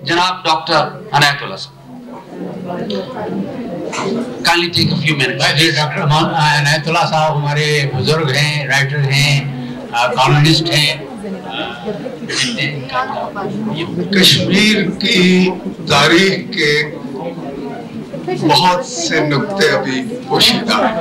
जनाब डॉक्टर अनायतुल्लाह साहब, kindly take a few minutes. Doctor Inayatullah साहब हमारे बुजुर्ग हैं, राइटर हैं, कॉलमिस्ट हैं। कश्मीर की तारीख के बहुत से नुक्ते अभी पोशीदा हैं।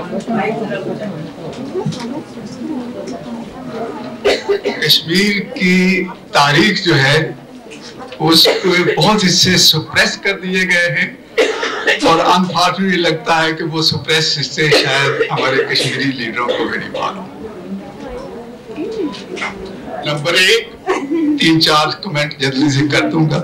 कश्मीर की तारीख जो है उसको बहुत हिस्से सुप्रेस कर दिए गए हैं और अनफॉर्चुनेटली लगता है कि वो सुप्रेस हिस्से शायद हमारे कश्मीरी लीडरों को भी नहीं मालूम। नंबर 1, 3-4 कमेंट जल्दी से कर दूंगा।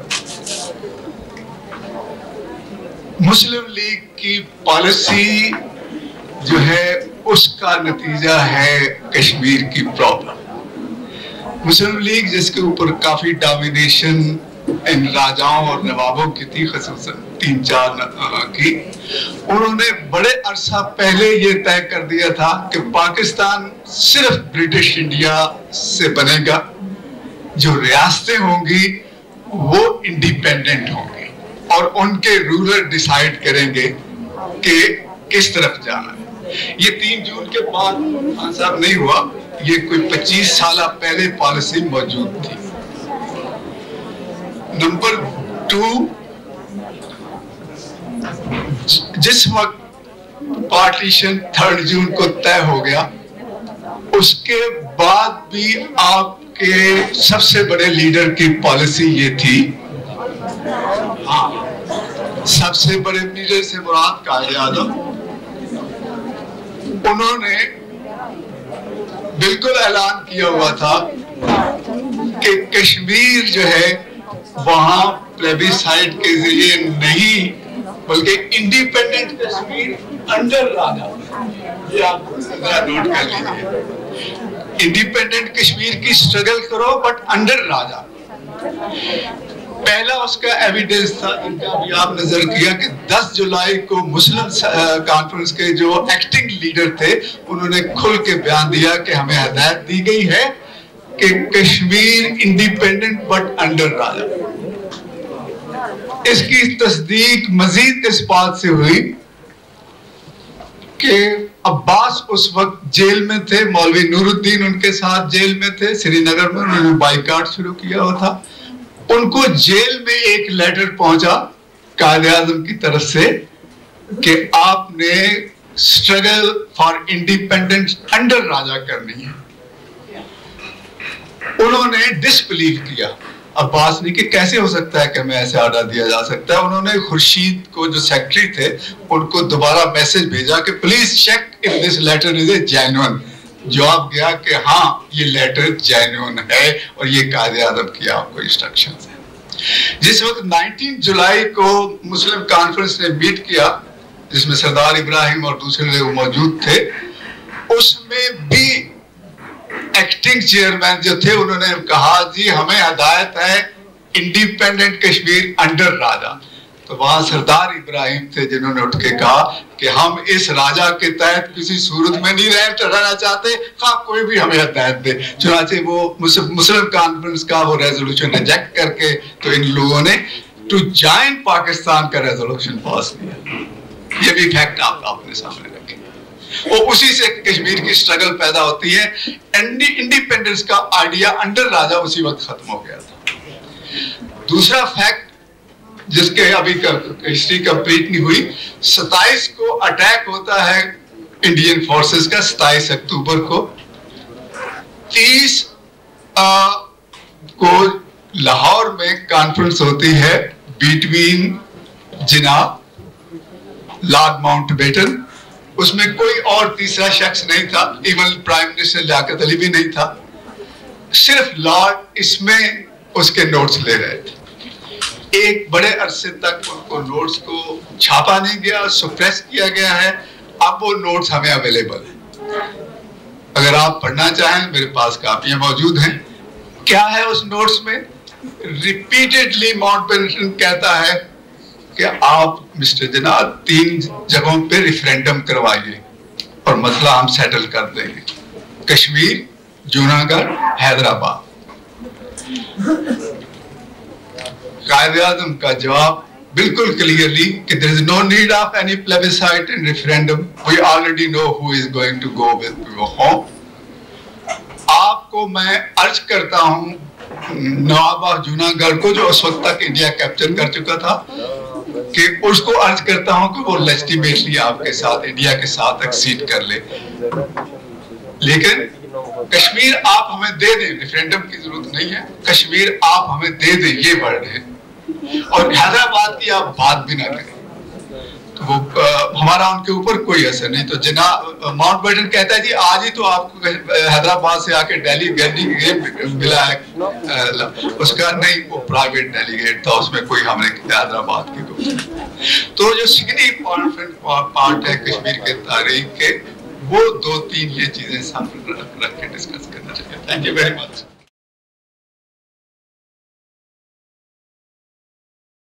मुस्लिम लीग की पॉलिसी जो है उसका नतीजा है कश्मीर की प्रॉब्लम। मुस्लिम लीग जिसके ऊपर काफी डोमिनेशन इन राजाओं और नवाबों की थी, ख़ासतन 3-4 की, उन्होंने बड़े अरसा पहले ये तय कर दिया था कि पाकिस्तान सिर्फ ब्रिटिश इंडिया से बनेगा, जो रियासतें होंगी वो इंडिपेंडेंट होंगी और उनके रूलर डिसाइड करेंगे कि किस तरफ जाना है। ये 3 जून के बाद साहब नहीं हुआ, ये कोई 25 साल पहले पॉलिसी मौजूद थी। नंबर 2, जिस वक्त पार्टीशन 3 जून को तय हो गया, उसके बाद भी आपके सबसे बड़े लीडर की पॉलिसी ये थी, सबसे बड़े लीडर से मुराद कायद आज़म, उन्होंने बिल्कुल ऐलान किया हुआ था कि कश्मीर जो है वहां प्लेबिसाइड के जरिए नहीं बल्कि इंडिपेंडेंट कश्मीर अंडर राजा, ये आप नोट कर लीजिए, इंडिपेंडेंट कश्मीर की स्ट्रगल करो बट अंडर राजा। पहला उसका एविडेंस था, इनका भी आप नजर किया कि 10 जुलाई को मुस्लिम कॉन्फ्रेंस के जो एक्टिंग लीडर थे उन्होंने खुल के बयान दिया कि हमें हदायत दी गई है कि Kashmir independent but under raja. इसकी तस्दीक मजीद इस बात से हुई कि अब्बास उस वक्त जेल में थे, मौलवी नूरुद्दीन उनके साथ जेल में थे, श्रीनगर में उन्होंने बाइकाट शुरू किया हुआ था। उनको जेल में एक लेटर पहुंचा कायद आज़म की तरफ से कि आपने struggle for independence under raja करनी है। उन्होंने डिसबिलीव किया अब्बास ने कि कैसे हो सकता है कि हमें ऐसे ऑर्डर दिया जा सकता है। उन्होंने खुर्शीद को जो सेक्रेटरी थे उनको दोबारा मैसेज भेजा कि please check if this letter is a genuine. जवाब गया कि हाँ ये लेटर जेन्युइन है और ये कायद आज़म की आपको इंस्ट्रक्शंस है। जिस वक्त 19 जुलाई को मुस्लिम कॉन्फ्रेंस ने मीट किया जिसमें सरदार इब्राहिम और दूसरे लोग मौजूद थे, उसमें भी एक्टिंग चेयरमैन जो थे उन्होंने कहा जी हमें हदायत है इंडिपेंडेंट कश्मीर अंडर राजा। तो वहां सरदार इब्राहिम थे जिन्होंने उठ के कहा कि हम इस राजा के तहत किसी सूरत में नहीं रहना चाहते, कोई भी हमें हदायत दे। चुनाचे वो मुस्लिम कॉन्फ्रेंस का वो रेजोल्यूशन रिजेक्ट करके तो इन लोगों ने टू ज्वाइन पाकिस्तान का रेजोल्यूशन पास किया। ये भी फैक्ट आप अपने सामने रखें और उसी से कश्मीर की स्ट्रगल पैदा होती है। इंडिपेंडेंस का आइडिया अंडर राजा उसी वक्त खत्म हो गया था। दूसरा फैक्ट जिसके अभी हिस्ट्री कंप्लीट नहीं हुई, 27 को अटैक होता है इंडियन फोर्सेस का 27 अक्टूबर को। 30 को लाहौर में कॉन्फ्रेंस होती है बिटवीन जिना लॉर्ड माउंटबेटन, उसमें कोई और तीसरा शख्स नहीं था, even prime minister Liaquat Ali भी नहीं था, सिर्फ लॉर्ड इसमें उसके नोट्स ले रहे थे। एक बड़े अरसे तक उनको नोट्स को छापा नहीं गया, सुप्रेस किया गया है। अब वो नोट्स हमें अवेलेबल है, अगर आप पढ़ना चाहें मेरे पास कापियां मौजूद हैं। क्या है उस नोट्स में? रिपीटेडली माउंटबेटन कहता है कि आप मिस्टर जिना 3 जगहों पे रेफरेंडम करवाइए और मसला हम सेटल कर देंगे, कश्मीर, जूनागढ़, हैदराबाद। कायदे आज़म का जवाब बिल्कुल क्लियरली कि there is no need of any plebiscite and referendum. We already know who is going to go with home. आपको मैं अर्ज करता हूँ नवाब जूनागढ़ को, जो उस वक्त तक इंडिया कैप्चर कर चुका था, कि उसको अर्ज करता हूँ कि वो लेजिटिमेटली आपके साथ, इंडिया के साथ एक्सीड कर ले। लेकिन कश्मीर आप हमें दे दें, रेफरेंडम की जरूरत नहीं है, कश्मीर आप हमें दे दें, ये वर्ड है। और हैदराबाद की आप बात भी ना करें तो वो हमारा उनके ऊपर कोई असर नहीं। तो जनाब माउंटबेटन कहता है जी आज ही तो आपको हैदराबाद से आके डेलीगेट मिला है, उसका नहीं, वो प्राइवेट डेलीगेट था, उसमें कोई हमने हैदराबाद की को। तो जो सिग्निफिकेंट पार्ट है कश्मीर के तारीख के, वो 2-3 ये चीजें सामने रख के डिस्कस करना चाहिए। Thank you very much.